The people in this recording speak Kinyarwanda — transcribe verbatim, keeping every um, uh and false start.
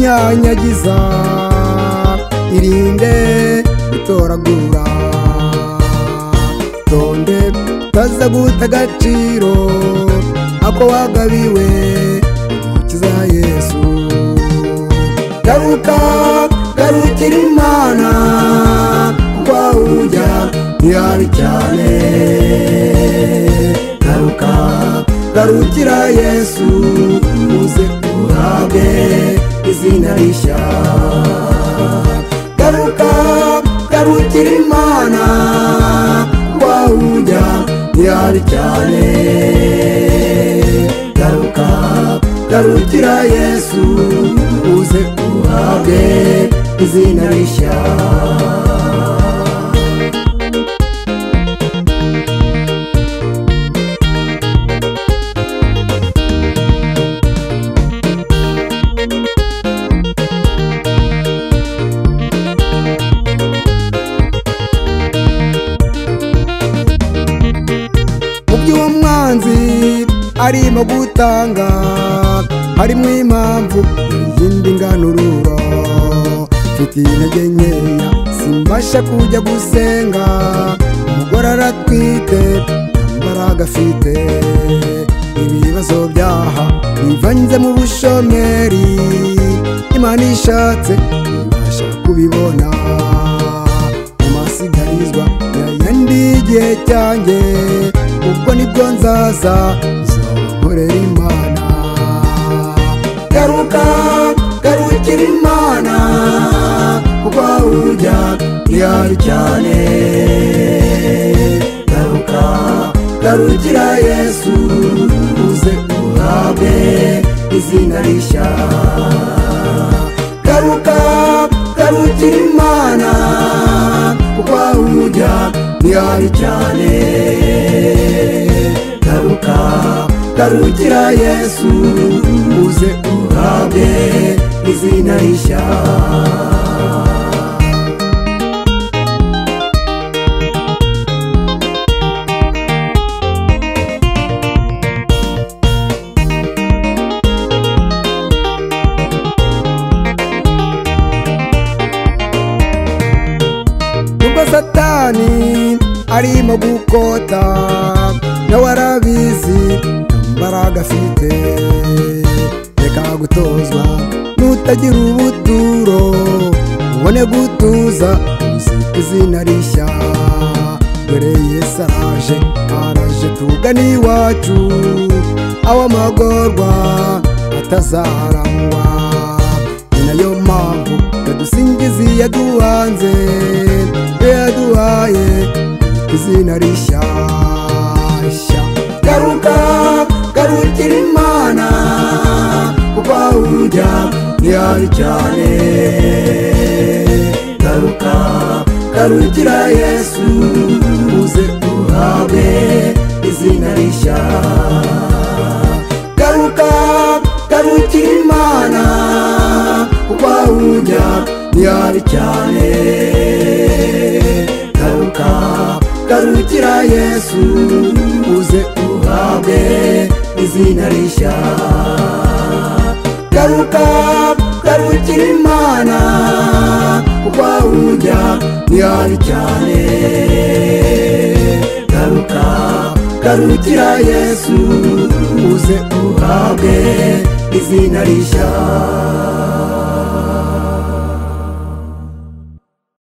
kunyanyagiza, irinde gutoragura. Tonde utaza guta agaciro ako wagabiwe umukiza Yesu. Garuka garukira Imana, kuko ujya ntihari cyane. Garuka garukira Yesu, uze uhabwe izina rishya. Garuka garukira Imana, kuko ujya ntihari cyane. Garuka garukira Yesu, uze uhabwe izina rishya. Uwo mwanzi arimo gutanga harimo impamvu yindi nganururo. Mfite intege nkeya simbasha kujya gusenga, umugore aratwite imbaraga afite, ibibazo byaha bivanze mu bushomeri. Imana ishatse ibasha kubibona, amasigarizwa yayandi igihe cyanjye, ubwo nibwo nzaza nzakorera Imana. Garuka garukira Imana, kuko ujya ntihari cyane. Garuka garukira Yesu, uze uhabwe izina rishya. Garuka garukira Imana, kuko ujya ntihari cyane. Garuka garukira Yesu, uze uhabwe izina rishya. Ubwo Satani arimo gukota, nawe arabizi imbaraga afite. Reka gutozwa nutagira ubuturo, ubone gutuza uzita izina rishya. Dore Yesu araje, araje tugana iwacu, aho amagorwa atazarangwa. Ni nayo mpamvu yadusingiza yaduhanze, yaduhaye izina rishya. Garuka garukira Imana, kuko ujya ntihari cyane. Garuka garukira Yesu, uze uhabwe izina rishya. Garuka garukira Imana, kuko ujya ntihari cyane. Garuka garukira Yesu, uze uhabwe izina rishya. Garuka garukira Imana, kuko ujya ntihari cyane. Garuka garukira Yesu, uze uhabwe izina rishya.